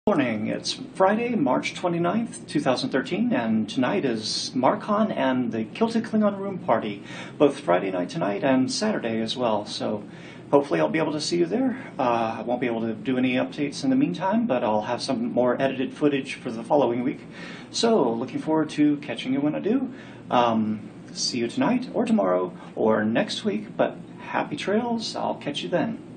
Morning. It's Friday, March 29th, 2013, and tonight is MARCON and the Kilted Klingon Room Party, both Friday night tonight and Saturday as well. So hopefully I'll be able to see you there. I won't be able to do any updates in the meantime, but I'll have some more edited footage for the following week. So looking forward to catching you when I do. See you tonight or tomorrow or next week, but happy trails. I'll catch you then.